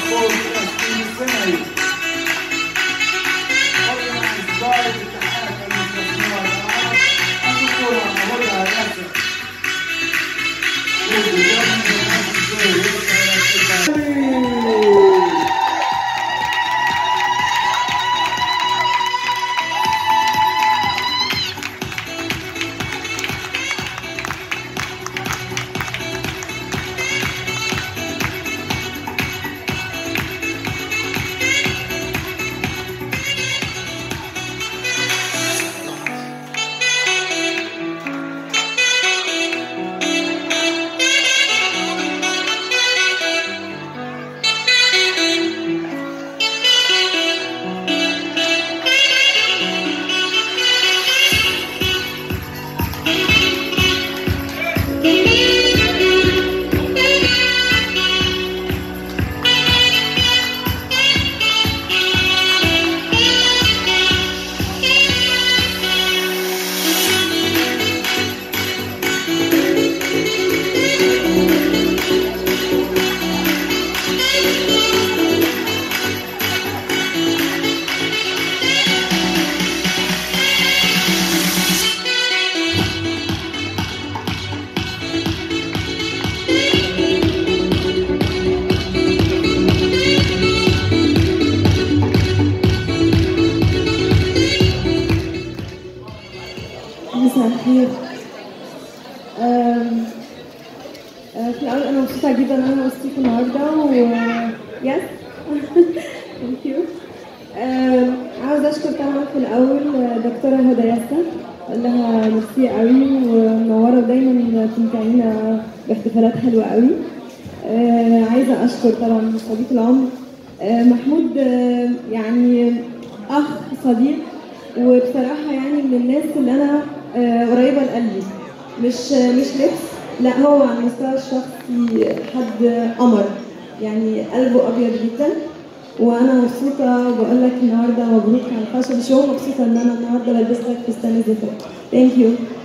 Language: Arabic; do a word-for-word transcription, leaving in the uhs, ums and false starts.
فوق ثلاثين سنة قبل إصدار الاتحاد المستثمر العرب الدكتورة مهدى ياسر. مساء الخير. في الأول أنا مبسوطة جدا إن أنا وسطيكم النهاردة و يس ثانك يو. عاوزة أشكر طبعا في الأول دكتورة هدى ياسر، أقول لها ميرسي قوي ومنورة ودايما تمتعينا باحتفالات حلوة قوي. عايزة أشكر طبعا صديق العمر محمود، يعني أخ صديق، وبصراحة يعني من الناس اللي أنا قريبة لقلبي، مش مش لبس، لا هو على المستوى الشخصي حد قمر، يعني قلبه أبيض جدا. وأنا مبسوطة وبقول لك النهارده مبروك على الفاشن شو، مبسوطة إن أنا النهارده بلبس لك فستان الزفاف. ثانك يو.